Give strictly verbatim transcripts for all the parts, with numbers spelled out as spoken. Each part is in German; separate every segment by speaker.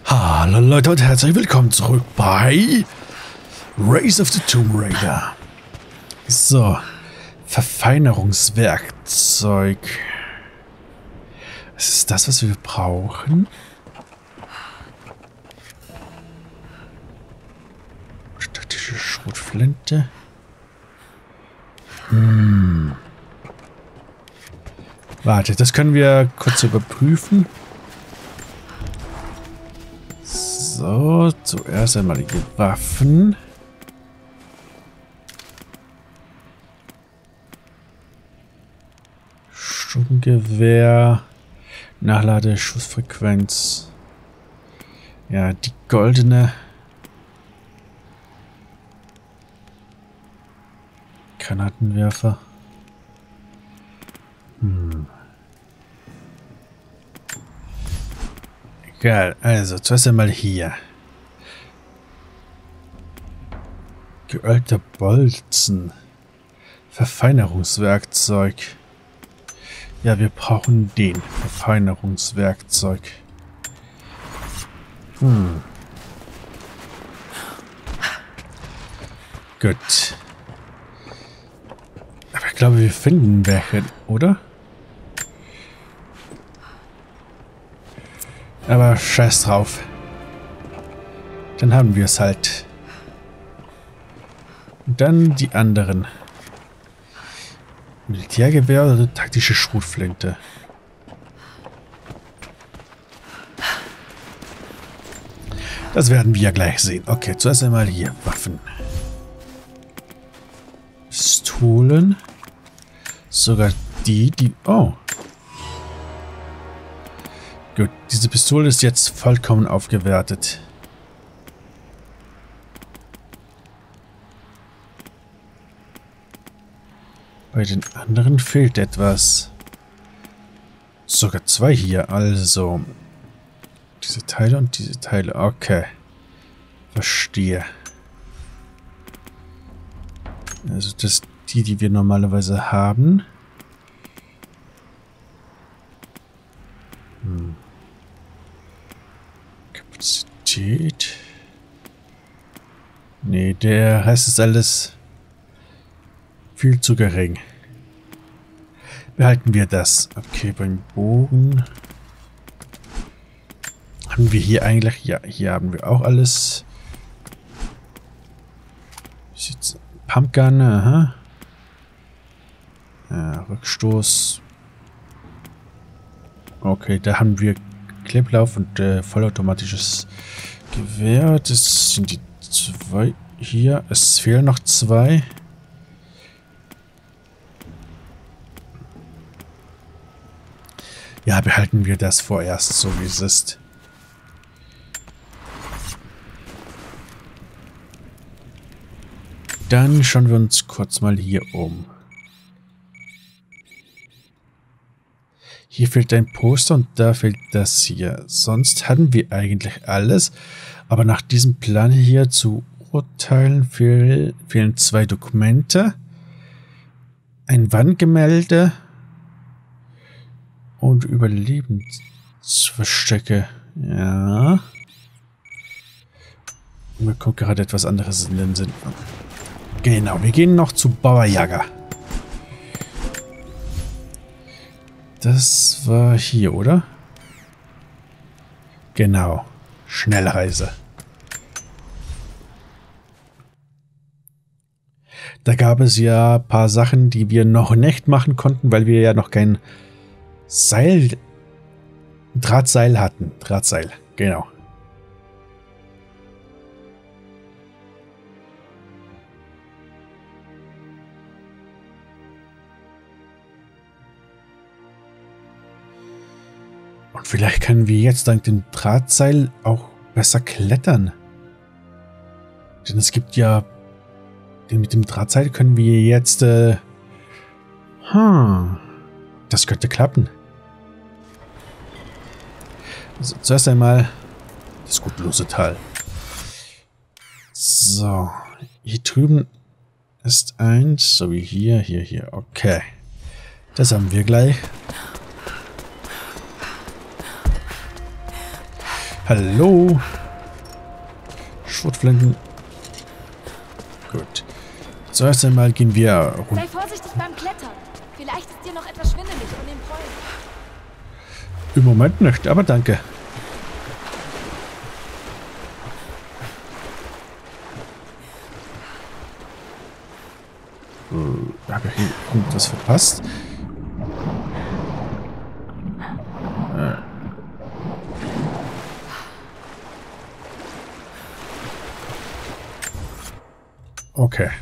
Speaker 1: Hallo Leute und herzlich willkommen zurück bei Rise of the Tomb Raider. So, Verfeinerungswerkzeug. Was ist das, was wir brauchen? Statische Schrotflinte. Hm. Warte, das können wir kurz überprüfen. So, zuerst einmal die Waffen. Sturmgewehr. Nachlade, Schussfrequenz. Ja, die goldene. Granatenwerfer. Hm. Egal, also zuerst einmal hier. Geölter Bolzen. Verfeinerungswerkzeug. Ja, wir brauchen den Verfeinerungswerkzeug. Hm. Gut. Aber ich glaube, wir finden welche, oder? Aber scheiß drauf. Dann haben wir es halt. Und dann die anderen. Militärgewehr oder taktische Schrotflinte. Das werden wir ja gleich sehen. Okay, zuerst einmal hier Waffen. Pistolen. Sogar die, die... Oh. Gut, diese Pistole ist jetzt vollkommen aufgewertet. Bei den anderen fehlt etwas. Sogar zwei hier, also. Diese Teile und diese Teile, okay. Verstehe. Also das sind die, die wir normalerweise haben. Hm. Kapazität. Nee, der Rest ist alles viel zu gering. Behalten wir das. Okay, beim Bogen. Haben wir hier eigentlich... Ja, hier haben wir auch alles. Pumpgun, aha. Ja, Rückstoß. Okay, da haben wir Klepplauf und äh, vollautomatisches Gewehr. Das sind die zwei hier. Es fehlen noch zwei. Ja, behalten wir das vorerst, so wie es ist. Dann schauen wir uns kurz mal hier um. Hier fehlt ein Poster und da fehlt das hier. Sonst hatten wir eigentlich alles. Aber nach diesem Plan hier zu urteilen fehl, fehlen zwei Dokumente. Ein Wandgemälde. Und Überlebensverstecke. Ja. Mir kommt gerade etwas anderes in den Sinn. Genau, wir gehen noch zu Baba Yaga. Das war hier, oder? Genau. Schnellreise. Da gab es ja ein paar Sachen, die wir noch nicht machen konnten, weil wir ja noch kein Seil... Drahtseil hatten. Drahtseil, genau. Und vielleicht können wir jetzt dank dem Drahtseil auch besser klettern. Denn es gibt ja... Denn mit dem Drahtseil können wir jetzt... Äh, hm, das könnte klappen. Also zuerst einmal das gutlose Tal. So, hier drüben ist eins, so wie hier, hier, hier. Okay, das haben wir gleich. Hallo. Schrotflinten. Gut. Zuerst einmal gehen wir runter.
Speaker 2: Sei vorsichtig beim Klettern. Vielleicht ist dir noch etwas schwindelig von dem Pollen.
Speaker 1: Im Moment nicht, aber danke. Äh, habe ich hier irgendwas verpasst? Äh. Okay.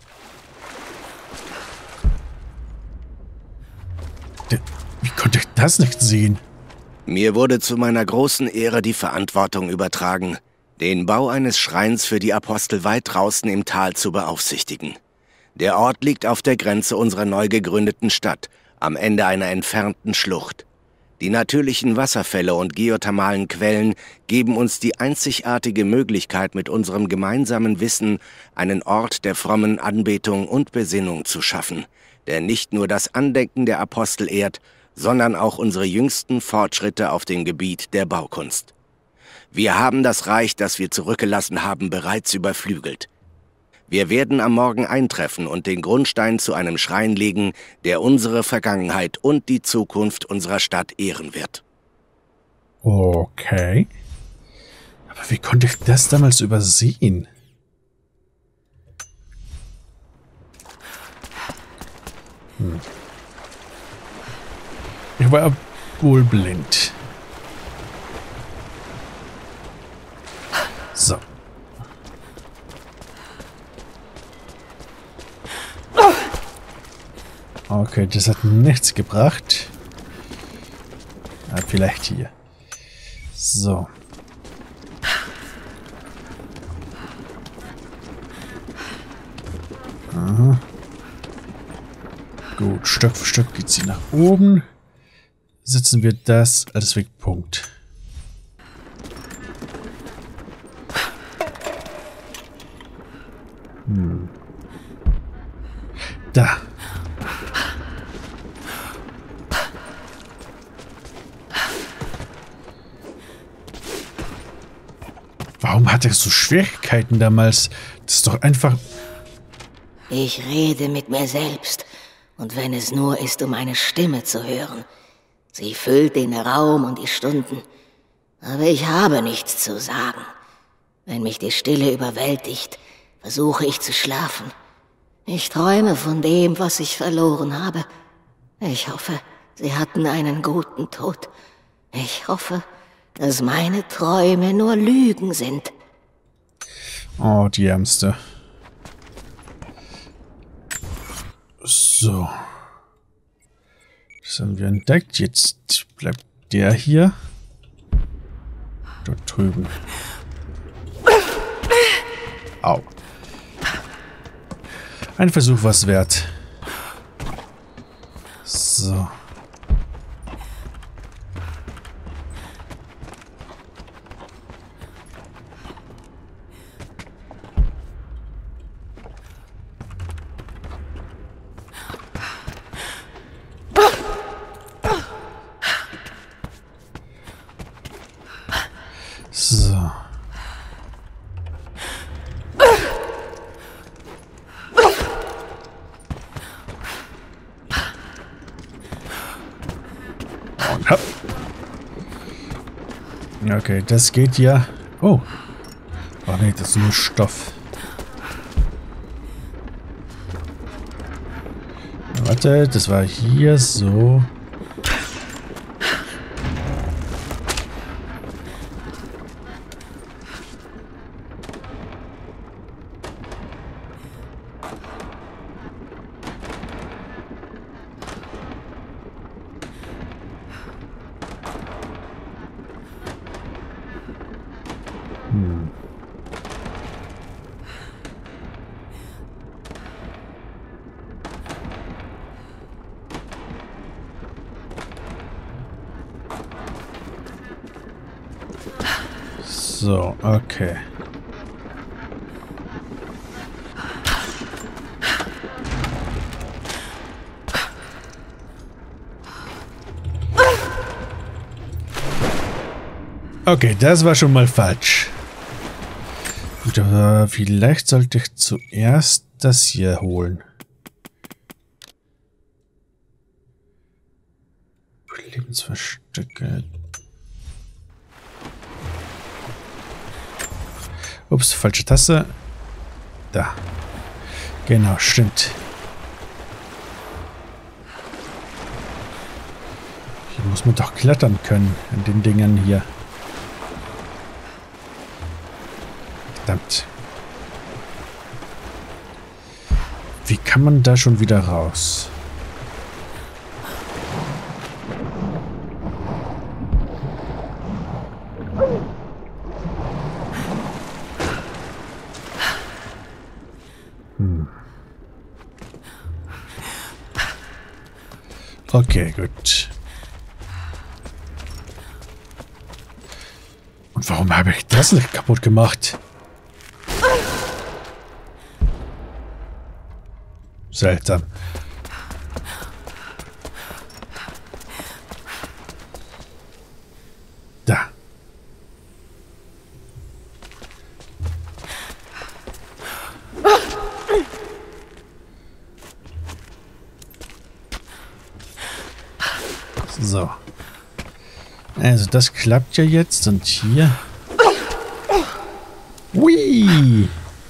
Speaker 1: Wie konnte ich das nicht sehen?
Speaker 3: Mir wurde zu meiner großen Ehre die Verantwortung übertragen, den Bau eines Schreins für die Apostel weit draußen im Tal zu beaufsichtigen. Der Ort liegt auf der Grenze unserer neu gegründeten Stadt, am Ende einer entfernten Schlucht. Die natürlichen Wasserfälle und geothermalen Quellen geben uns die einzigartige Möglichkeit, mit unserem gemeinsamen Wissen einen Ort der frommen Anbetung und Besinnung zu schaffen, der nicht nur das Andenken der Apostel ehrt, sondern auch unsere jüngsten Fortschritte auf dem Gebiet der Baukunst. Wir haben das Reich, das wir zurückgelassen haben, bereits überflügelt. Wir werden am Morgen eintreffen und den Grundstein zu einem Schrein legen, der unsere Vergangenheit und die Zukunft unserer Stadt ehren wird.
Speaker 1: Okay. Aber wie konnte ich das damals übersehen? Hm. Ich war wohl blind. So. Okay, das hat nichts gebracht. Ah, vielleicht hier. So. Aha. Gut, Stück für Stück geht sie nach oben. Setzen wir das als Wegpunkt. Hm. Da. Warum hat er so Schwierigkeiten damals? Das ist doch einfach...
Speaker 4: Ich rede mit mir selbst. Und wenn es nur ist, um eine Stimme zu hören. Sie füllt den Raum und die Stunden. Aber ich habe nichts zu sagen. Wenn mich die Stille überwältigt, versuche ich zu schlafen. Ich träume von dem, was ich verloren habe. Ich hoffe, sie hatten einen guten Tod. Ich hoffe, dass meine Träume nur Lügen sind.
Speaker 1: Oh, die Ärmste. So. Das haben wir entdeckt. Jetzt bleibt der hier. Dort drüben. Au. Ein Versuch was wert. So. So. Und hopp. Okay, das geht ja. Oh. Oh nee, das ist nur Stoff. Warte, das war hier so. Hm. So, okay. Okay, das war schon mal falsch. Gut, aber vielleicht sollte ich zuerst das hier holen. Lebensverstecke. Ups, falsche Taste. Da. Genau, stimmt. Hier muss man doch klettern können an den Dingern hier. Verdammt. Wie kann man da schon wieder raus? Hm. Okay, gut. Und warum habe ich das nicht kaputt gemacht? Seltsam. Da. So. Also das klappt ja jetzt und hier. Hui!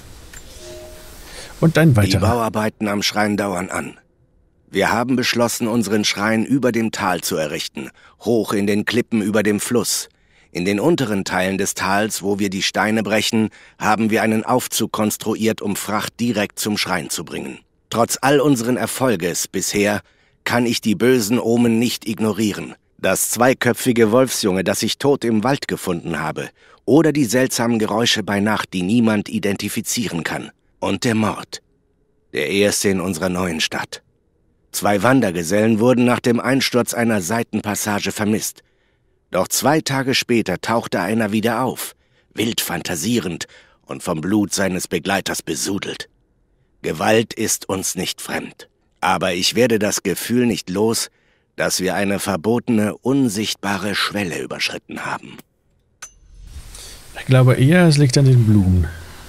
Speaker 1: Und ein weiterer.
Speaker 3: Die Bauarbeiten am Schrein dauern an. Wir haben beschlossen, unseren Schrein über dem Tal zu errichten, hoch in den Klippen über dem Fluss. In den unteren Teilen des Tals, wo wir die Steine brechen, haben wir einen Aufzug konstruiert, um Fracht direkt zum Schrein zu bringen. Trotz all unseren Erfolges bisher kann ich die bösen Omen nicht ignorieren. Das zweiköpfige Wolfsjunge, das ich tot im Wald gefunden habe, oder die seltsamen Geräusche bei Nacht, die niemand identifizieren kann. Und der Mord. Der erste in unserer neuen Stadt. Zwei Wandergesellen wurden nach dem Einsturz einer Seitenpassage vermisst. Doch zwei Tage später tauchte einer wieder auf, wild fantasierend und vom Blut seines Begleiters besudelt. Gewalt ist uns nicht fremd. Aber ich werde das Gefühl nicht los, dass wir eine verbotene, unsichtbare Schwelle überschritten haben.
Speaker 1: Ich glaube eher, es liegt an den Blumen.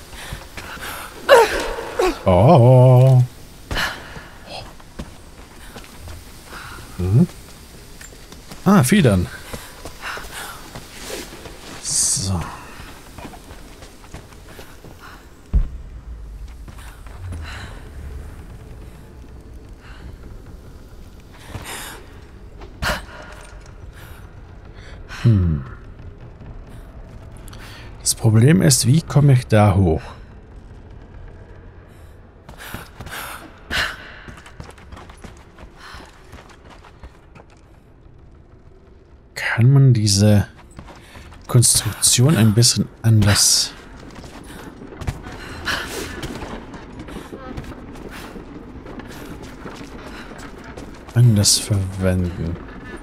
Speaker 1: Oh. Hm. Ah, Federn. So. Hm. Das Problem ist, wie komme ich da hoch? Kann man diese Konstruktion ein bisschen anders anders verwenden?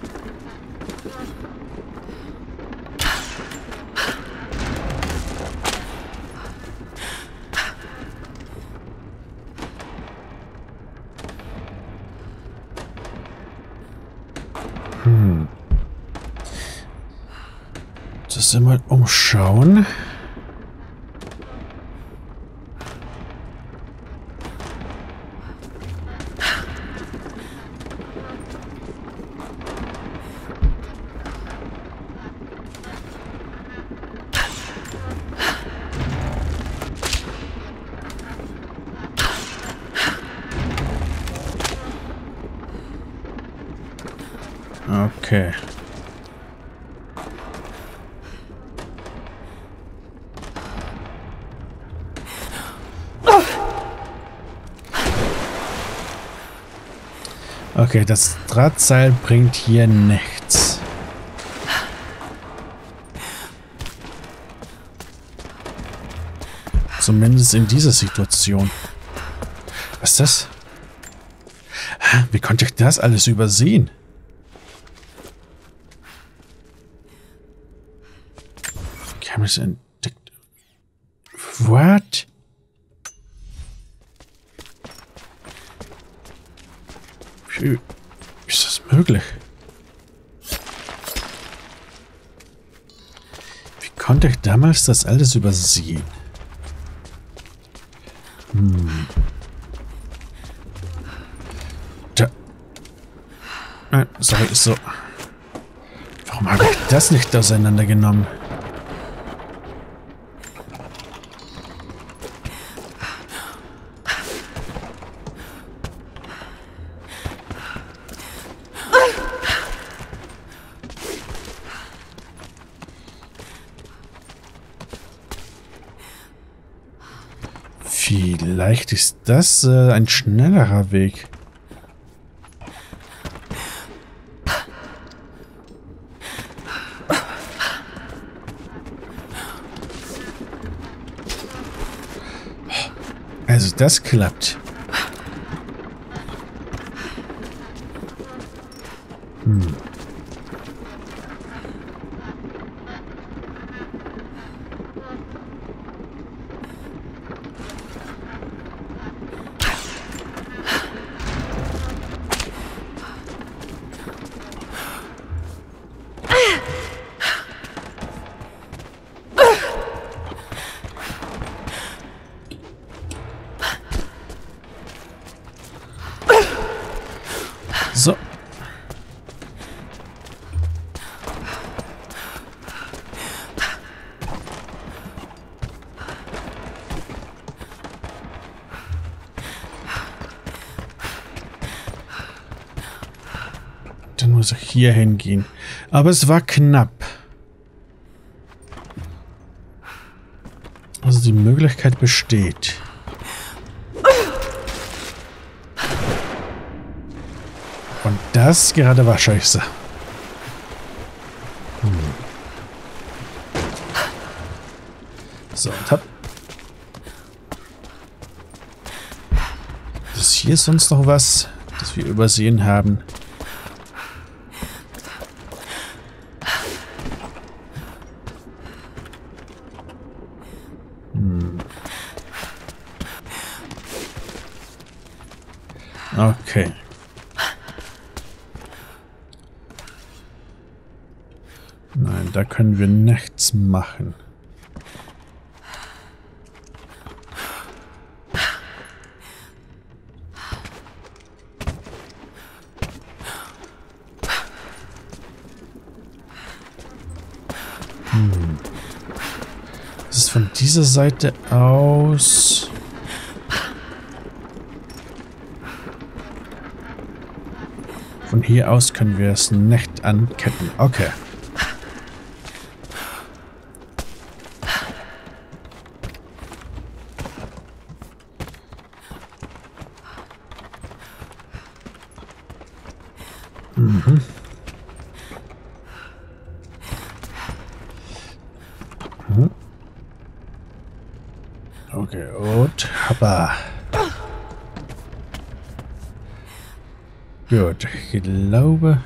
Speaker 1: Hm. Das mal umschauen. Okay. Okay, das Drahtseil bringt hier nichts. Zumindest in dieser Situation. Was ist das? Wie konnte ich das alles übersehen? Ich habe es entdeckt. What? Wie ist das möglich? konnte ich damals das alles übersehen? Hm. Da. Nein, sorry, so. Warum habe ich das nicht auseinandergenommen? Vielleicht ist das äh, ein schnellerer Weg. Also das klappt. Hm. So. Dann muss ich hier hingehen. Aber es war knapp. Also die Möglichkeit besteht. Und das gerade war scheiße. Hm. So, und hab. Ist hier sonst noch was, das wir übersehen haben? Hm. Okay. Nein, da können wir nichts machen. Hm. Das ist von dieser Seite aus. Von hier aus können wir es nicht anketten. Okay. Mhm. Mhm. Okay, und hoppa. Gut, ich glaube.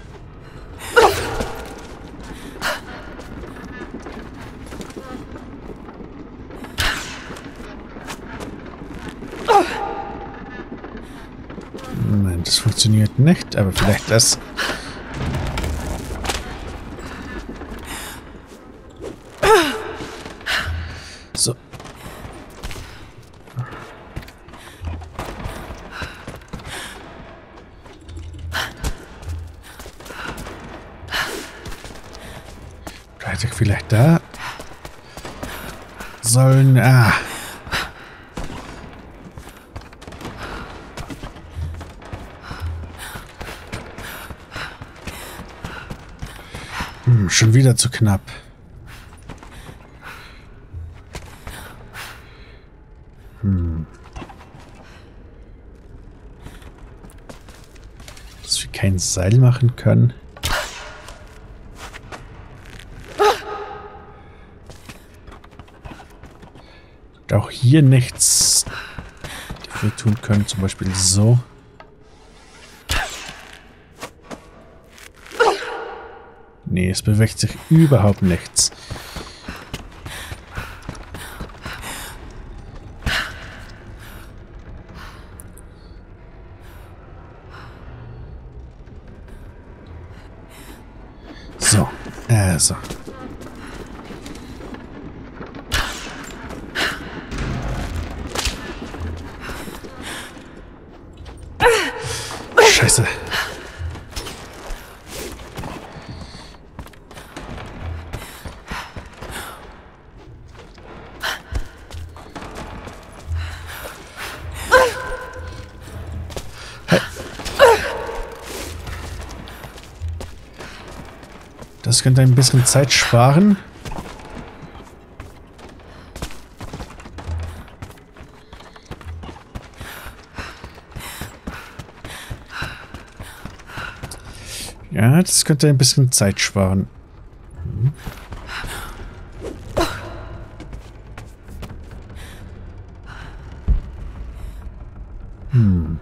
Speaker 1: Nein, das funktioniert nicht, aber vielleicht das. So. Da hätte ich vielleicht da sollen. Ah. Hm, schon wieder zu knapp. Hm. Dass wir kein Seil machen können. Und auch hier nichts, das wir tun können. Zum Beispiel so. Nee, es bewegt sich überhaupt nichts. So, also. Scheiße. Das könnte ein bisschen Zeit sparen. Ja, das könnte ein bisschen Zeit sparen. Hm. Hm.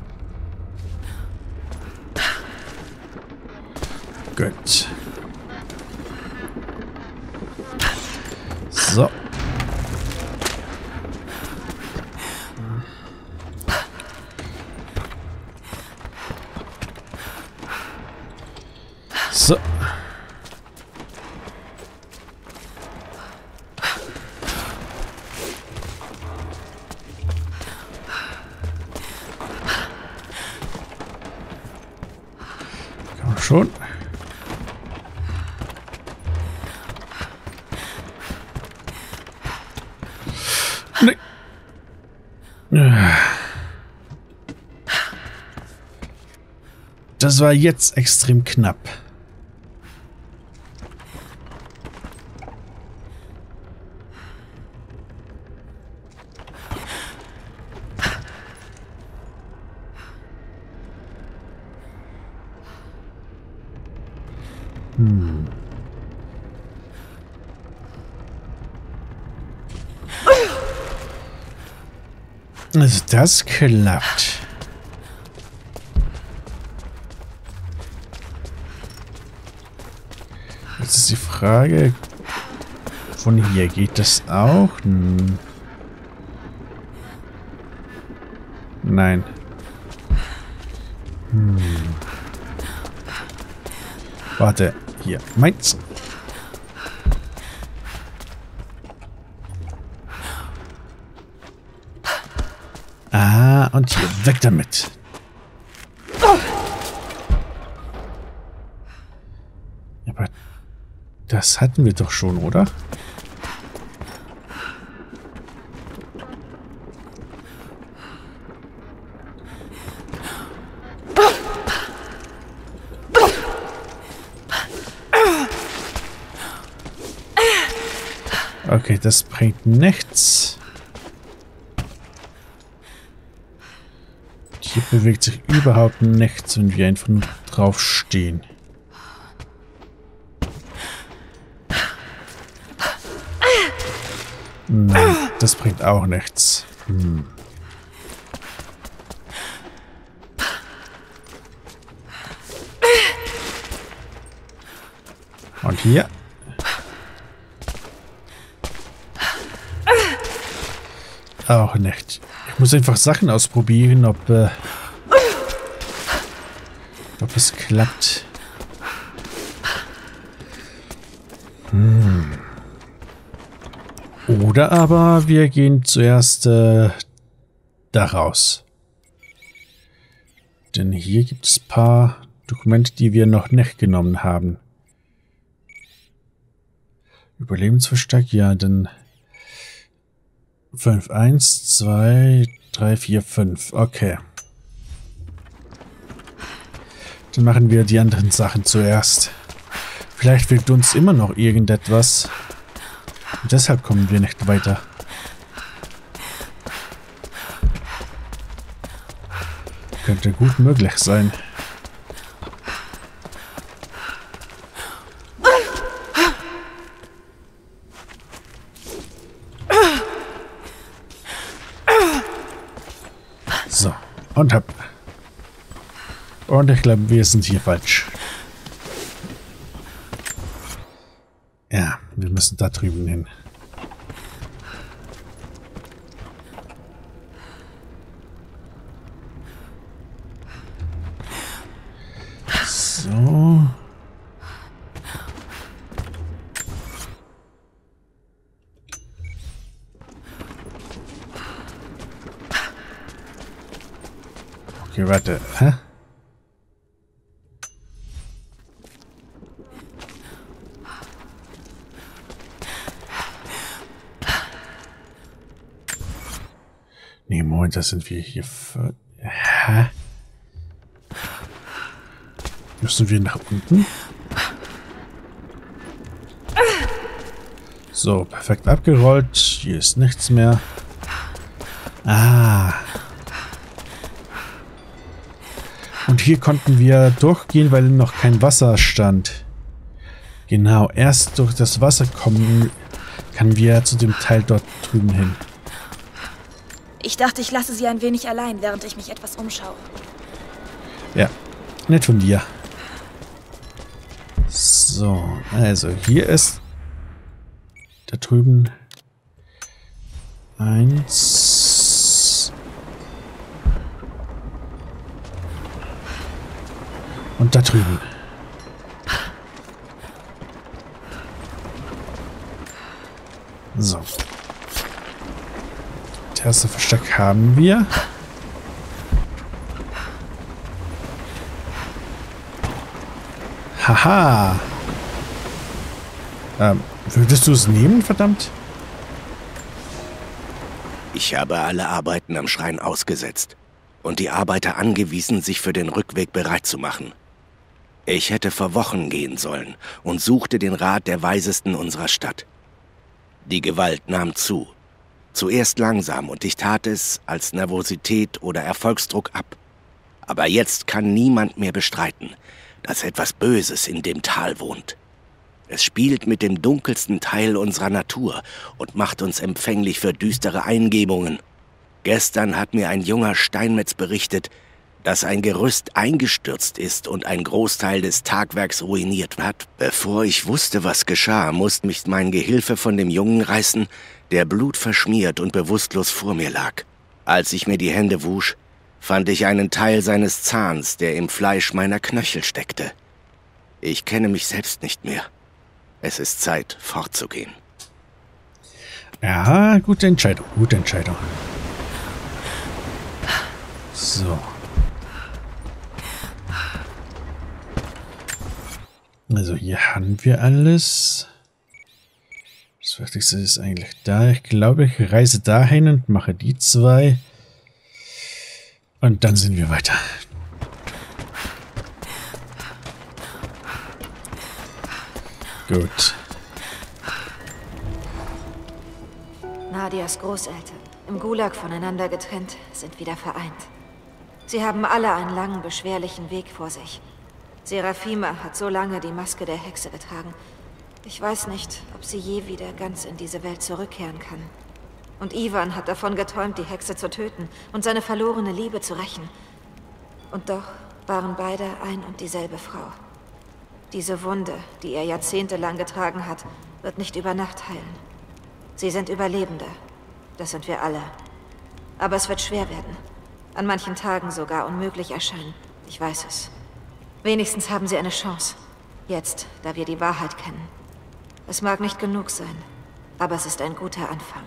Speaker 1: Gut. So. So. Komm schon. Das war jetzt extrem knapp. Hm. Also das klappt. Jetzt ist die Frage, von hier geht das auch? Hm. Nein. Hm. Warte, hier, meins. Ah, und hier, weg damit. Aber das hatten wir doch schon, oder? Okay, das bringt nichts. Hier bewegt sich überhaupt nichts, wenn wir einfach nur drauf stehen. Nein, das bringt auch nichts. Hm. Und hier. Auch nicht. Ich muss einfach Sachen ausprobieren, ob, äh, ob es klappt. Hm. Oder aber wir gehen zuerst äh, da raus. Denn hier gibt es ein paar Dokumente, die wir noch nicht genommen haben. Überlebensverstärk, ja, dann fünf, eins, zwei, drei, vier, fünf. Okay. Dann machen wir die anderen Sachen zuerst. Vielleicht fehlt uns immer noch irgendetwas. Und deshalb kommen wir nicht weiter. Könnte gut möglich sein. So, und hab. Und ich glaube, wir sind hier falsch. Ja, wir müssen da drüben hin. So. Okay, warte. Hä? Nee, Moment, das sind wir hier für... Hä? Müssen wir nach unten? So, perfekt abgerollt. Hier ist nichts mehr. Ah. Und hier konnten wir durchgehen, weil noch kein Wasser stand. Genau, erst durch das Wasser kommen, kann wir zu dem Teil dort drüben hin.
Speaker 2: Ich dachte, ich lasse sie ein wenig allein, während ich mich etwas umschaue.
Speaker 1: Ja, nett von dir. So, also hier ist da drüben eins und da drüben. So. Das erste Versteck haben wir. Haha. Ähm, würdest du es nehmen, verdammt?
Speaker 3: Ich habe alle Arbeiten am Schrein ausgesetzt und die Arbeiter angewiesen, sich für den Rückweg bereit zu machen. Ich hätte vor Wochen gehen sollen und suchte den Rat der Weisesten unserer Stadt. Die Gewalt nahm zu. Zuerst langsam und ich tat es als Nervosität oder Erfolgsdruck ab. Aber jetzt kann niemand mehr bestreiten, dass etwas Böses in dem Tal wohnt. Es spielt mit dem dunkelsten Teil unserer Natur und macht uns empfänglich für düstere Eingebungen. Gestern hat mir ein junger Steinmetz berichtet, dass ein Gerüst eingestürzt ist und ein Großteil des Tagwerks ruiniert hat. Bevor ich wusste, was geschah, musste mich mein Gehilfe von dem Jungen reißen, der blutverschmiert und bewusstlos vor mir lag. Als ich mir die Hände wusch, fand ich einen Teil seines Zahns, der im Fleisch meiner Knöchel steckte. Ich kenne mich selbst nicht mehr. Es ist Zeit, fortzugehen.
Speaker 1: Ja, gute Entscheidung, gute Entscheidung. So. Also hier haben wir alles. Das Wichtigste ist eigentlich da. Ich glaube, ich reise dahin und mache die zwei. Und dann sind wir weiter. Gut.
Speaker 5: Nadias Großeltern, im Gulag voneinander getrennt, sind wieder vereint. Sie haben alle einen langen, beschwerlichen Weg vor sich. Seraphima hat so lange die Maske der Hexe getragen. Ich weiß nicht, ob sie je wieder ganz in diese Welt zurückkehren kann. Und Ivan hat davon geträumt, die Hexe zu töten und seine verlorene Liebe zu rächen. Und doch waren beide ein und dieselbe Frau. Diese Wunde, die er jahrzehntelang getragen hat, wird nicht über Nacht heilen. Sie sind Überlebende. Das sind wir alle. Aber es wird schwer werden. An manchen Tagen sogar unmöglich erscheinen. Ich weiß es. Wenigstens haben sie eine Chance. Jetzt, da wir die Wahrheit kennen. Es mag nicht genug sein, aber es ist ein guter Anfang.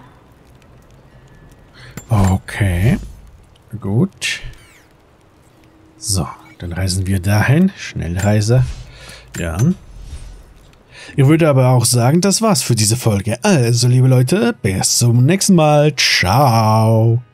Speaker 1: Okay. Gut. So, dann reisen wir dahin. Schnellreise. Ja. Ich würde aber auch sagen, das war's für diese Folge. Also, liebe Leute, bis zum nächsten Mal. Ciao.